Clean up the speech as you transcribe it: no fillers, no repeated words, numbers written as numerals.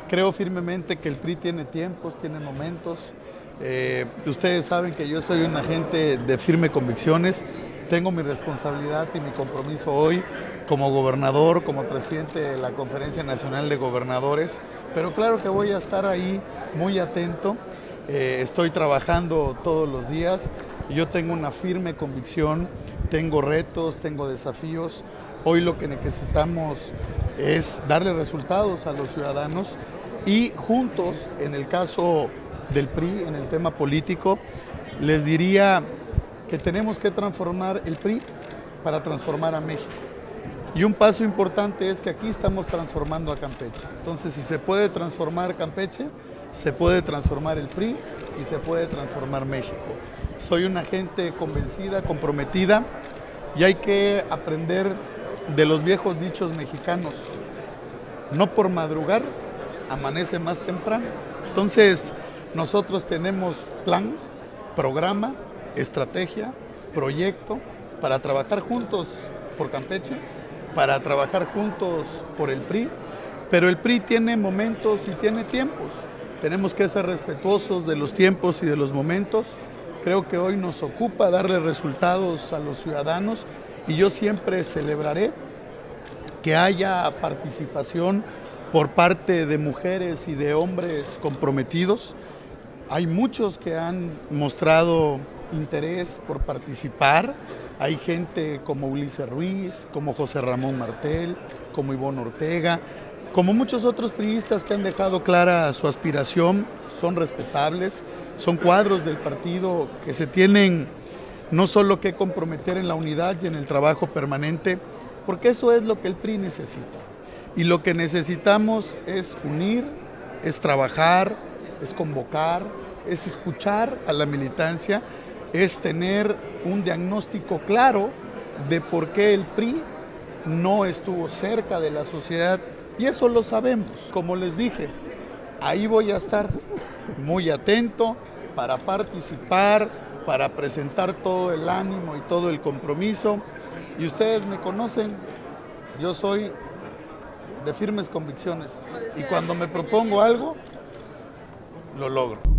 Creo firmemente que el PRI tiene tiempos, tiene momentos. Ustedes saben que yo soy un agente de firme convicciones. Tengo mi responsabilidad y mi compromiso hoy como gobernador, como presidente de la Conferencia Nacional de Gobernadores. Pero claro que voy a estar ahí muy atento. Estoy trabajando todos los días. Yo tengo una firme convicción, tengo retos, tengo desafíos. Hoy lo que necesitamos es darle resultados a los ciudadanos y juntos, en el caso del PRI, en el tema político, les diría que tenemos que transformar el PRI para transformar a México. Y un paso importante es que aquí estamos transformando a Campeche. Entonces, si se puede transformar Campeche, se puede transformar el PRI y se puede transformar México. Soy una gente convencida, comprometida, y hay que aprender de los viejos dichos mexicanos. No por madrugar, amanece más temprano. Entonces, nosotros tenemos plan, programa, estrategia, proyecto para trabajar juntos por Campeche, para trabajar juntos por el PRI, pero el PRI tiene momentos y tiene tiempos. Tenemos que ser respetuosos de los tiempos y de los momentos. Creo que hoy nos ocupa darle resultados a los ciudadanos y yo siempre celebraré que haya participación por parte de mujeres y de hombres comprometidos. Hay muchos que han mostrado interés por participar. Hay gente como Ulises Ruiz, como José Ramón Martel, como Ivonne Ortega, como muchos otros priistas que han dejado clara su aspiración. Son respetables, son cuadros del partido que se tienen no solo que comprometer en la unidad y en el trabajo permanente, porque eso es lo que el PRI necesita. Y lo que necesitamos es unir, es trabajar, es convocar, es escuchar a la militancia, es tener un diagnóstico claro de por qué el PRI no estuvo cerca de la sociedad, y eso lo sabemos. Como les dije, ahí voy a estar muy atento para participar, para presentar todo el ánimo y todo el compromiso. Y ustedes me conocen, yo soy de firmes convicciones y cuando me propongo algo, lo logro.